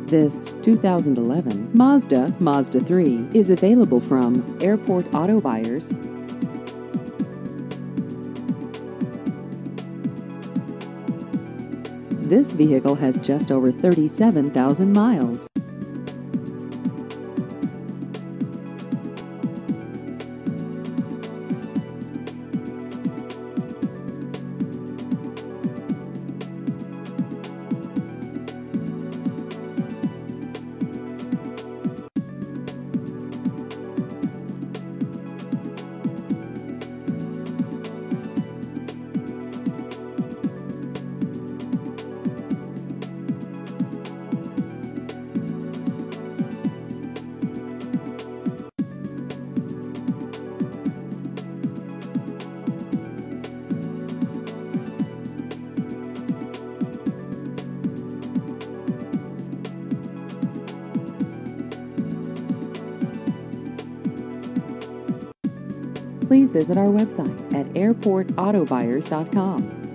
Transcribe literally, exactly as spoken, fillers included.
This two thousand eleven Mazda Mazda three is available from Airport Auto Buyers. This vehicle has just over thirty-seven thousand miles. Please visit our website at airport auto buyers dot com.